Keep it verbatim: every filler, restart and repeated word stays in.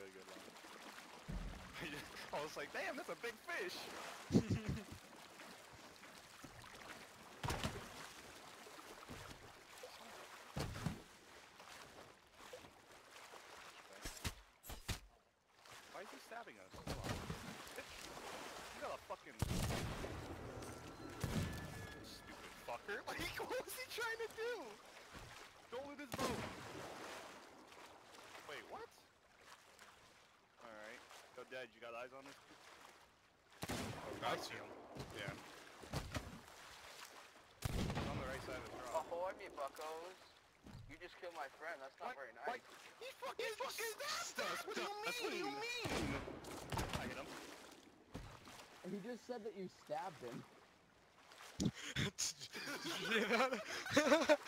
a good line. I was like, damn, that's a big fish. Why is he stabbing us? You got a fucking stupid fucker. Like, what was he trying to do? Go with his boat. Wait, what? Alright. So, Dad, you got eyes on this? Got I see you. him. Yeah. He's on the right side of the drop. Ahoy, me buckos. You just killed my friend. That's not What? very nice. What? He fucking, he fucking stabbed us! What do you mean? What do you mean? I hit him. He just said that you stabbed him. Did you hear that?